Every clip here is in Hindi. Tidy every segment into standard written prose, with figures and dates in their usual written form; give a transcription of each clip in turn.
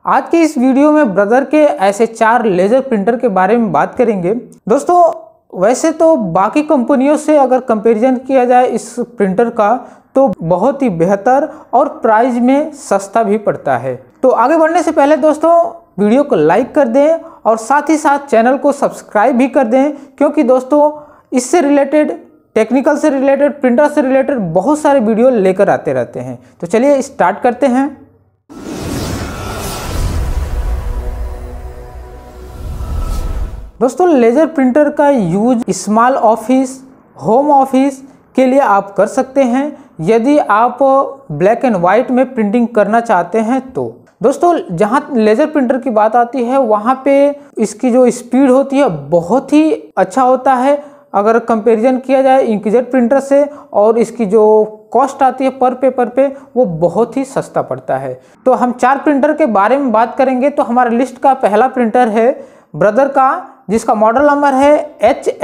आज के इस वीडियो में ब्रदर के ऐसे 4 लेज़र प्रिंटर के बारे में बात करेंगे। दोस्तों वैसे तो बाकी कंपनियों से अगर कंपैरिजन किया जाए इस प्रिंटर का तो बहुत ही बेहतर और प्राइस में सस्ता भी पड़ता है। तो आगे बढ़ने से पहले दोस्तों वीडियो को लाइक कर दें और साथ ही साथ चैनल को सब्सक्राइब भी कर दें, क्योंकि दोस्तों इससे रिलेटेड, टेक्निकल से रिलेटेड, प्रिंटर से रिलेटेड बहुत सारे वीडियो लेकर आते रहते हैं। तो चलिए स्टार्ट करते हैं। दोस्तों लेज़र प्रिंटर का use small office, home office के लिए आप कर सकते हैं यदि आप ब्लैक एंड वाइट में प्रिंटिंग करना चाहते हैं तो। दोस्तों जहां लेज़र प्रिंटर की बात आती है वहां पे इसकी जो स्पीड होती है बहुत ही अच्छा होता है अगर कंपैरिजन किया जाए इंकजेट प्रिंटर से, और इसकी जो कॉस्ट आती है पर पेपर पे वो बहुत ही सस्ता पड़ता है। तो हम 4 प्रिंटर के बारे में बात करेंगे। तो हमारे लिस्ट का पहला प्रिंटर है ब्रदर का, जिसका मॉडल नंबर है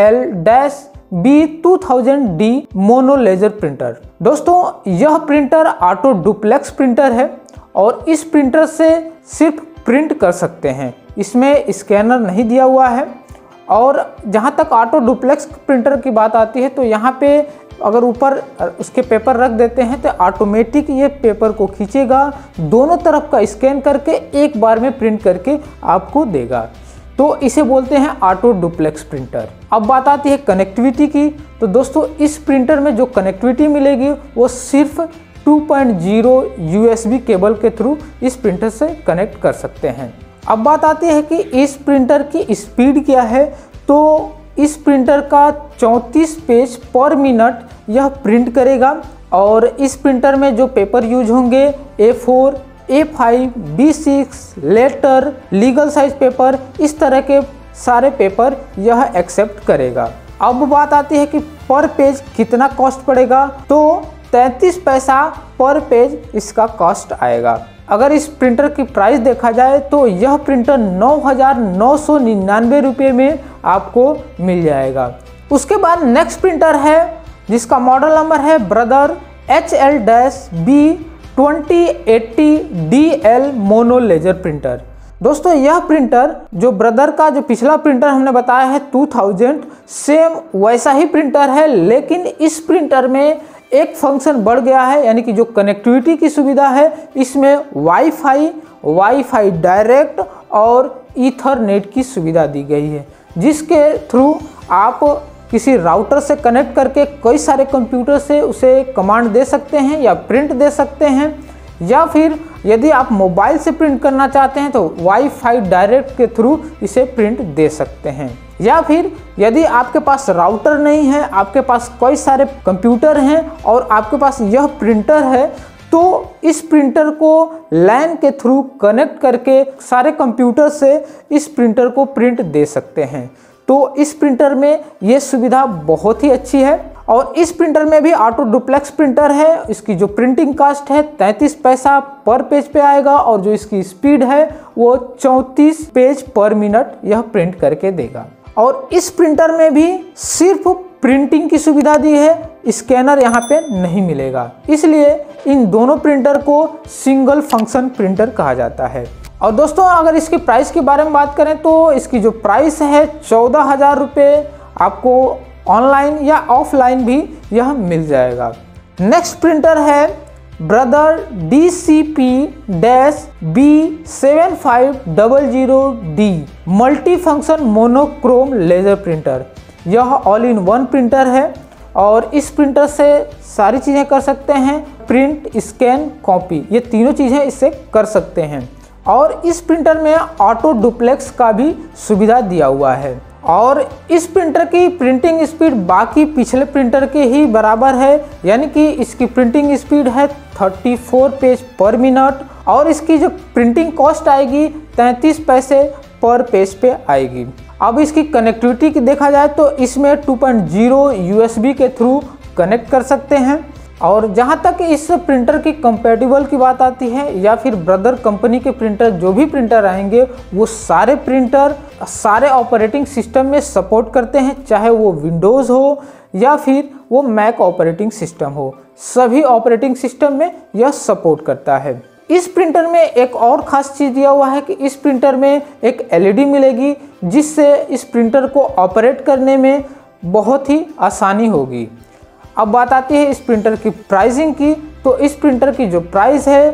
HL-B2000D मोनो लेज़र प्रिंटर। दोस्तों यह प्रिंटर ऑटो डुप्लेक्स प्रिंटर है और इस प्रिंटर से सिर्फ प्रिंट कर सकते हैं, इसमें स्कैनर नहीं दिया हुआ है। और जहां तक ऑटो डुप्लेक्स प्रिंटर की बात आती है तो यहाँ पे अगर ऊपर उसके पेपर रख देते हैं तो ऑटोमेटिक ये पेपर को खींचेगा, दोनों तरफ का स्कैन करके एक बार में प्रिंट करके आपको देगा। तो इसे बोलते हैं ऑटो डुप्लेक्स प्रिंटर। अब बात आती है कनेक्टिविटी की। तो दोस्तों इस प्रिंटर में जो कनेक्टिविटी मिलेगी वो सिर्फ 2.0 USB केबल के थ्रू इस प्रिंटर से कनेक्ट कर सकते हैं। अब बात आती है कि इस प्रिंटर की स्पीड क्या है। तो इस प्रिंटर का 34 पेज पर मिनट यह प्रिंट करेगा और इस प्रिंटर में जो पेपर यूज होंगे A4, A5, B6, letter, legal size paper, इस तरह के सारे पेपर यह एक्सेप्ट करेगा। अब बात आती है कि पर पेज कितना कॉस्ट पड़ेगा। तो 33 पैसा पर पेज इसका कॉस्ट आएगा। अगर इस प्रिंटर की प्राइस देखा जाए तो यह प्रिंटर 9,999 रुपये में आपको मिल जाएगा। उसके बाद नेक्स्ट प्रिंटर है जिसका मॉडल नंबर है Brother HL-B2080DL mono laser printer. दोस्तों यह प्रिंटर जो ब्रदर का जो पिछला प्रिंटर हमने बताया है 2000, सेम वैसा ही प्रिंटर है, लेकिन इस प्रिंटर में एक फंक्शन बढ़ गया है, यानी कि जो कनेक्टिविटी की सुविधा है इसमें वाईफाई डायरेक्ट और ईथरनेट की सुविधा दी गई है, जिसके थ्रू आप किसी राउटर से कनेक्ट करके कई सारे कंप्यूटर से उसे कमांड दे सकते हैं या प्रिंट दे सकते हैं, या फिर यदि आप मोबाइल से प्रिंट करना चाहते हैं तो वाईफाई डायरेक्ट के थ्रू इसे प्रिंट दे सकते हैं। या फिर यदि आपके पास राउटर नहीं है, आपके पास कई सारे कंप्यूटर हैं और आपके पास यह प्रिंटर है, तो इस प्रिंटर को लैन के थ्रू कनेक्ट करके सारे कंप्यूटर से इस प्रिंटर को प्रिंट दे सकते हैं। तो इस प्रिंटर में ये सुविधा बहुत ही अच्छी है। और इस प्रिंटर में भी ऑटो डुप्लेक्स प्रिंटर है। इसकी जो प्रिंटिंग कास्ट है 33 पैसा पर पेज पे आएगा और जो इसकी स्पीड है वो 34 पेज पर मिनट यह प्रिंट करके देगा। और इस प्रिंटर में भी सिर्फ प्रिंटिंग की सुविधा दी है, स्कैनर यहाँ पे नहीं मिलेगा, इसलिए इन दोनों प्रिंटर को सिंगल फंक्शन प्रिंटर कहा जाता है। और दोस्तों अगर इसकी प्राइस के बारे में बात करें तो इसकी जो प्राइस है 14,000 रुपये, आपको ऑनलाइन या ऑफलाइन भी यह मिल जाएगा। नेक्स्ट प्रिंटर है Brother DCP-B7500D multi function monochrome laser printer. यह ऑल इन वन प्रिंटर है और इस प्रिंटर से सारी चीज़ें कर सकते हैं, प्रिंट, स्कैन, कॉपी, ये तीनों चीज़ें इससे कर सकते हैं। और इस प्रिंटर में ऑटो डुप्लेक्स का भी सुविधा दिया हुआ है। और इस प्रिंटर की प्रिंटिंग स्पीड बाकी पिछले प्रिंटर के ही बराबर है, यानी कि इसकी प्रिंटिंग स्पीड है 34 पेज पर मिनट और इसकी जो प्रिंटिंग कॉस्ट आएगी 33 पैसे पर पेज पे आएगी। अब इसकी कनेक्टिविटी की देखा जाए तो इसमें 2.0 USB के थ्रू कनेक्ट कर सकते हैं। और जहां तक इस प्रिंटर की कंपैटिबल की बात आती है या फिर ब्रदर कंपनी के प्रिंटर, जो भी प्रिंटर आएंगे वो सारे प्रिंटर सारे ऑपरेटिंग सिस्टम में सपोर्ट करते हैं, चाहे वो विंडोज़ हो या फिर वो मैक ऑपरेटिंग सिस्टम हो, सभी ऑपरेटिंग सिस्टम में यह सपोर्ट करता है। इस प्रिंटर में एक और ख़ास चीज़ दिया हुआ है कि इस प्रिंटर में एक LED मिलेगी, जिससे इस प्रिंटर को ऑपरेट करने में बहुत ही आसानी होगी। अब बात आती है इस प्रिंटर की प्राइसिंग की, तो इस प्रिंटर की जो प्राइस है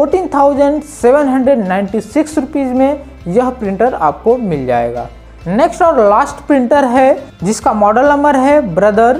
14,796 रुपीज़ में यह प्रिंटर आपको मिल जाएगा। नेक्स्ट और लास्ट प्रिंटर है जिसका मॉडल नंबर है ब्रदर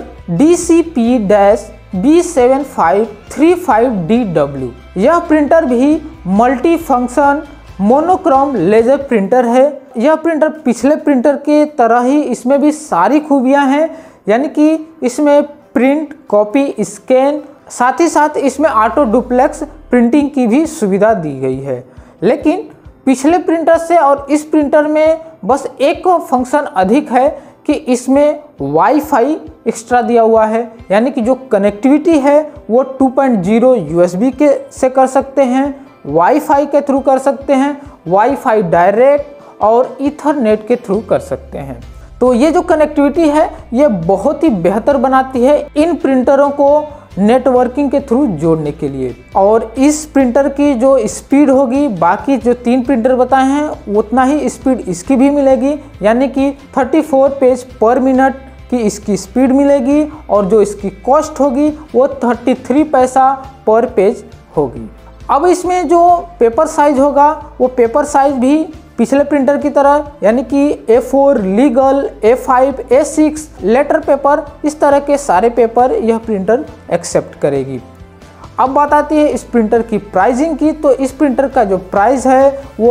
DCP-B7535DW। यह प्रिंटर भी multi function monochrome laser printer है। यह प्रिंटर पिछले प्रिंटर के तरह ही इसमें भी सारी खूबियां हैं, यानी कि इसमें प्रिंट, कॉपी, स्कैन, साथ ही साथ इसमें ऑटो डुप्लेक्स प्रिंटिंग की भी सुविधा दी गई है। लेकिन पिछले प्रिंटर से और इस प्रिंटर में बस एक फंक्शन अधिक है कि इसमें वाईफाई एक्स्ट्रा दिया हुआ है, यानी कि जो कनेक्टिविटी है वो 2.0 USB के से कर सकते हैं, वाईफाई के थ्रू कर सकते हैं, वाईफाई डायरेक्ट और ईथरनेट के थ्रू कर सकते हैं। तो ये जो कनेक्टिविटी है ये बहुत ही बेहतर बनाती है इन प्रिंटरों को नेटवर्किंग के थ्रू जोड़ने के लिए। और इस प्रिंटर की जो स्पीड होगी, बाकी जो 3 प्रिंटर बताए हैं उतना ही स्पीड इसकी भी मिलेगी, यानी कि 34 पेज पर मिनट की इसकी स्पीड मिलेगी और जो इसकी कॉस्ट होगी वो 33 पैसा पर पेज होगी। अब इसमें जो पेपर साइज होगा वो पेपर साइज भी पिछले प्रिंटर की तरह, यानी कि A4, legal, A5, A6, letter paper, इस तरह के सारे पेपर यह प्रिंटर एक्सेप्ट करेगी। अब बात आती है इस प्रिंटर की प्राइसिंग की, तो इस प्रिंटर का जो प्राइस है वो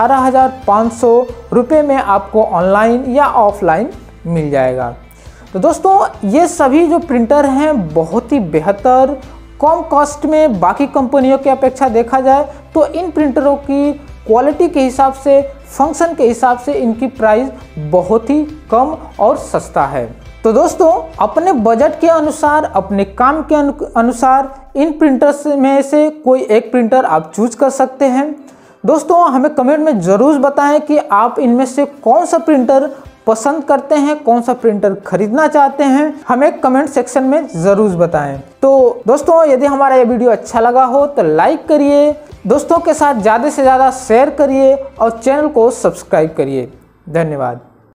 18,500 रुपये में आपको ऑनलाइन या ऑफलाइन मिल जाएगा। तो दोस्तों ये सभी जो प्रिंटर हैं बहुत ही बेहतर, कम कॉस्ट में बाकी कंपनियों की अपेक्षा देखा जाए तो इन प्रिंटरों की क्वालिटी के हिसाब से, फंक्शन के हिसाब से इनकी प्राइस बहुत ही कम और सस्ता है। तो दोस्तों अपने बजट के अनुसार, अपने काम के अनुसार इन प्रिंटर्स में से कोई एक प्रिंटर आप चूज कर सकते हैं। दोस्तों हमें कमेंट में ज़रूर बताएं कि आप इनमें से कौन सा प्रिंटर पसंद करते हैं, कौन सा प्रिंटर खरीदना चाहते हैं, हमें कमेंट सेक्शन में ज़रूर बताएं। तो दोस्तों यदि हमारा ये वीडियो अच्छा लगा हो तो लाइक करिए, दोस्तों के साथ ज़्यादा से ज़्यादा शेयर करिए और चैनल को सब्सक्राइब करिए। धन्यवाद।